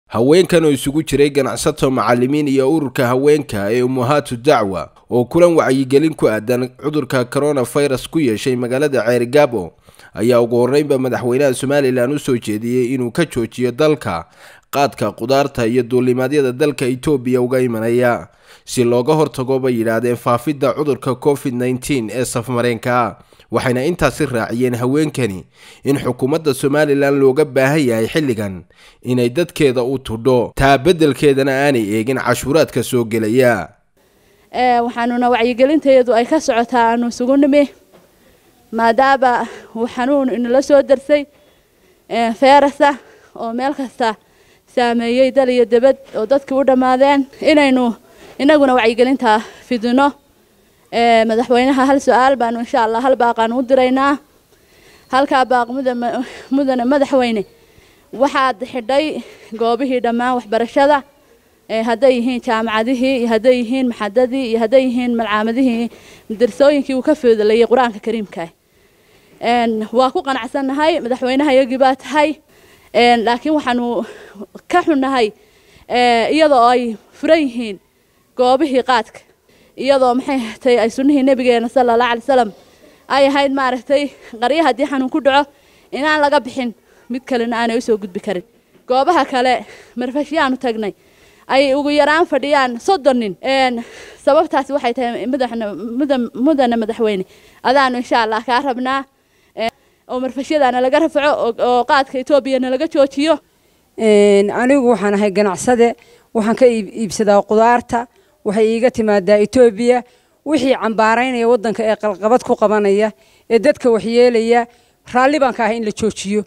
haweenkan oo isugu jiray ganacsato macallimiin iyo ururka haweenka ee Ummahaatu Dacwa oo kulan wacyigelin ku aadan cudurka coronavirus ku yeeshay magaalada Ceerigabo ayaa ugu horeynba madaxweynaha Soomaaliland u soo jeediyay inuu ka joojiyo dalka qaadka qudaarta iyo duulimaadyada dalka Itoobiya uga imanaya si looga hortago bay yiraahdeen faafidda cudurka COVID-19 ee safmareenka waxayna intaasi raaciyeen haweenkani in xukuumadda Soomaaliland looga baahan yahay xilligan inay dadkeeda u tudho taa bedelkeedana aanay eegin cashuuraadka soo gelaya waxaanuna wacyigelinteedu ay ka socotaa aanu sugunime maadaaba waxaanu inala soo darsay feerasa oo meel kasta saameeyay dal iyo dibad oo dadkii u dhamaadeen inaynu inaguna wacyigelinta fidino madaxweynaha hal su'aal baan insha Allah hal baaqan u diraynaa halka baaq mudane madaxweyne waxaad xidhay goobihii dhamaan waxbarashada haday yihiin jaamacadihii haday yihiin maxadadii haday yihiin malcaamadihii darsooyinkii uu ka fududleeyay quraanka kariimka waa ku qanacsanahay madaxweynaha iyagii baa tahay laakiin waxaanu ka xunahay iyadoo ay furan yihiin goobihii qaadka iyadoo maxay tahay ay sunnihii nabigeena sallallahu alayhi wasallam ay ahayd maaragtay qariyaha hadii xanuun ku dhaco inaan laga bixin mid kalena aan ay soo gudbi karin goobaha kale marfashiyaanu tagnay ay ugu yaraan fadhiyaan 30 nin sababtaasi waxay tahay mudane madaxweyne adaan insha Allah ka rabnaa oo marfashiyadana laga rafaco oo qaadka Itoobiya laga joojiyo anigu waxaan ahay ganacsade waxaan ka iibsadaa qudaarta waxay iiga timaadaa Itoobiya wixii cambaaraynaya wadanka ee qalqabad ku qabanaya ee dadka wax yeelaya raali baan ka ahay in la joojiyo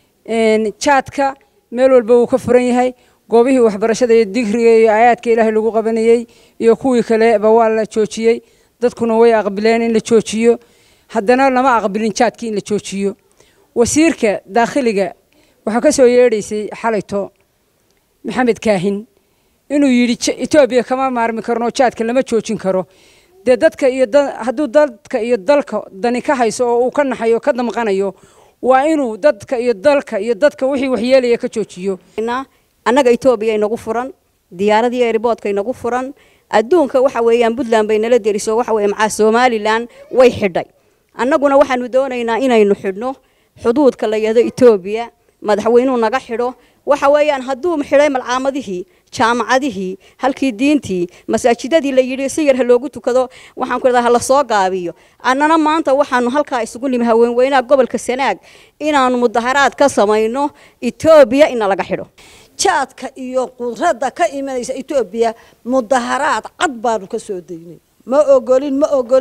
jaadka meel walba uu ka furan yahay goobihii waxbarashada iyo digriga iyo aayaadka Ilaahay lagu qabanayay iyo kuwii kale ba waa la joojiyay dadkuna way aqbaleen in la joojiyo haddana lama aqbalin jaadkii in la joojiyo wasiirka dakhliga waxa ka soo yeedhaysay xalayto Maxamed Kaahin inuu yiri Itoobiya kama maarmi karno jaadka lama joojin karo dadka iyo haduu dadka iyo dalka dani ka hayso oo uu ka naxayo ka damqanayo waa inuu dadka iyo dalka iyo dadka wixii wax yeelaya ka joojiyo annaga Itoobiya inagu furan diyaaradii airportka inagu furan adduunka waxa weeyaan Puntland bay nala deriso waxa weey maca Soomaaliland way xidhay annaguna waxaanu doonaynaa inaynu xidhno xuduudka la yado Itoobiya madaxweynuhu naga xidho waxa weeyaan haduu xidhay malcaamadihii jaamacadihii halkii diintii masaajidadii la yiri si yar loogu tukado waxaan ku leedahay la soo gaabiyo annana maanta waxaanu halka isugu nimi haweenweynaha gobolka Sanaag inaanu mudaharaad ka sameeyno Itoobiya in laga xidho jaadka iyo qudrada ka imanaysa Itoobiya mudaharaad cad baanu ka soo deynay ma ogolin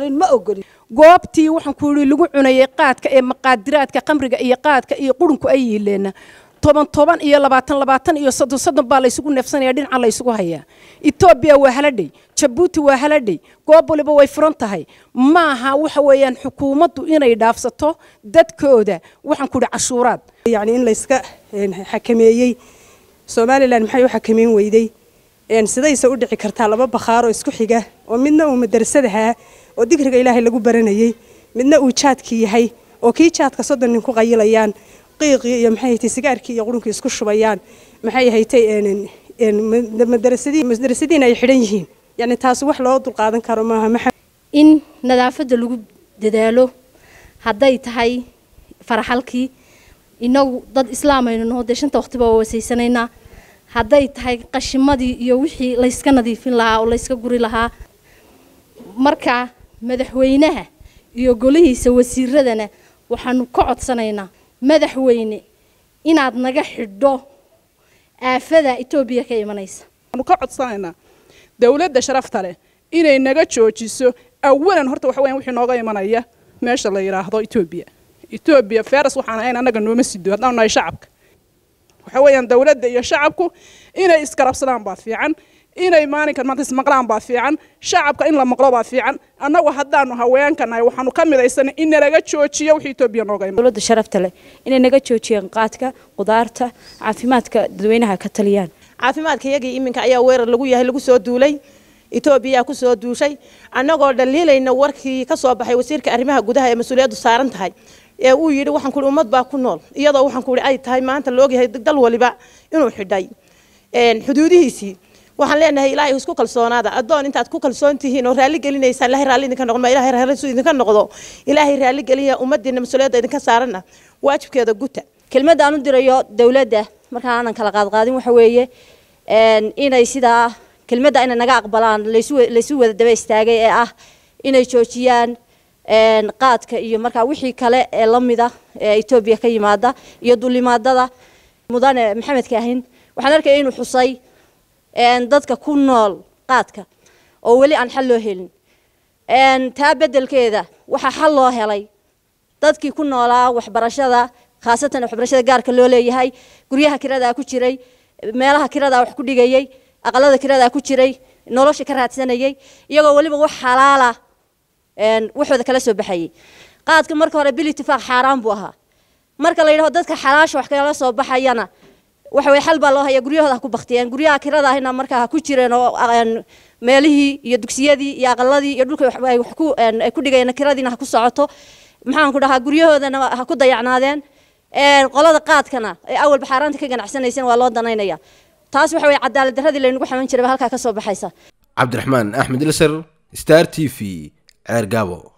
goobtii waxaan ku yiri lagu cunayay qaadka ee maqaadiraadka qamriga iyo qaadka iyo qurunku ay yiileena 10 iyo 20 iyo 30 baa la isugu neefsanaya dhinaca la isugu haya Itoobiya waa haladhay Djibouti waa haladhay goob waliba way furan tahay maaha waxa weeyaan xukuumaddu inay dhaafsato dadkooda waxaan ku cashuuraad yani in la iska xakameeyay Soomaaliland maxay u xakameyn weyday sidaysa u dhici kartaa laba bakhaar oo isku xiga oo midna uu madrasadaha oo digriga Ilaahay lagu baranayay midna uu jaadkii yahay oo kii jaadka 30 nin ku qayilayaan qiiqii iyo maxay tahay sigaarkii iyo qurunka isku shubayaan maxay haytay madrasadiina ay xidhan yihiin yani taas wax loo dul qaadan karo maaha in nadaafada lagu dadaalo haday tahay faraxalkii inagu dad islaamayno noo deeshanta waqtiba wasaysanayna haday tahay qashimadii iyo wixii la iska nadiifin lahaa oo la iska guri lahaa marka madaxweynaha iyo golihiisa wasiiradana waxaanu ka codsanaynaa madaxweyne inaad naga xidho aafada Itoobiya ka imanaysa waxaanu ka codsanaynaa dawladda sharafta leh inay naga joojiso awalan horta waxa weeyaan wixii nooga imanaya meesha la yiraahdo Itoobiya feeras waxaan ahayn anaga nooma sido hadaan nahay shacabka waxa weeyaan dawladda iyo shacabku inay iska rabsadaan baa fiican inay maalinkan maanta ismaqlaan baa fiican shacabka in la maqlo baa fiican annagu haddaanu haweenkanahay waxaanu ka midaysanay in laga joojiyo wixii Itoobiya nooga iman dawladda sharafta leh inay naga joojiyaan qaadka qudaarta caafimaadka dadweynaha ka taliyaan caafimaadka iyagii iminka ayaa weerar lagu yahay lagu soo duulay Itoobiya ku soo duushay annagoo dhaliilayna warkii ka soo baxay wasiirka arrimaha gudaha ee mas'uuliyaddu saaran tahay ee uu yiri waxaan ku ummad baa ku nool iyadoo waxaan ku ay tahay maanta loo yahay dal waliba inuu xidhay xuduudihiisii waxaan leenahay ilaahay isku kalsoonaada adoon intaad ku kalsoon tihiin oo raali gelinaysaan ilaahay raali idinka noqdo ilaahay raali idinka noqdo ilaahay raali geliya ummadina mas'uuliyadda idinka saarana waajibkeeda guta kelmadda aan u dirayo dawladda marka aanan kala qaadqaadin waxa weeye inay sidaa kelmadda inay naga aqbalaan laysu wada daba istaagay ee ah inay joojiyaan qaadka iyo marka wixii kale ee lamida ee Itoobiya ka yimaada iyo dulimaadada mudane maxamed kaahin waxaan arkay inuu xusay dadka ku nool qaadka oo wali aan xal loo helin taa bedelkeeda waxa xal loo helay dadkii ku noolaa waxbarashada khaasatan waxbarashada gaarka loo leeyahay guryaha kirada ku jiray meelaha kirada wax ku dhigayay aqalada kirada ku jiray nolosha ka raadsanayay iyagoo waliba wax xalaala waxooda kala soo baxayay qaadka marka hore bil ittifaaq xaraan buu ahaa marka la yiraahdo dadka xalaasha wax kala soo baxayana waxa way xal baa loo hayaa guryahooda ku baqtiyeen guryaha kirada ahna marka ku jireen oo meelihii iyo dugsiyadii iyo aqaladii iyo dhulka ay ku dhigayeen kiradina ku socoto maxaan ku dhahaa guryahoodana ha ku dayacnaadeen qolada qaadkana ay awal baxaaraanta ka ganacsanaysan waa loo danaynaya taas waxa way cadaalad darradii laynagu xaman jiray halka ka soo baxaysa Cabdiraxmaan Axmed Ilsar Star TV Ceergaabo.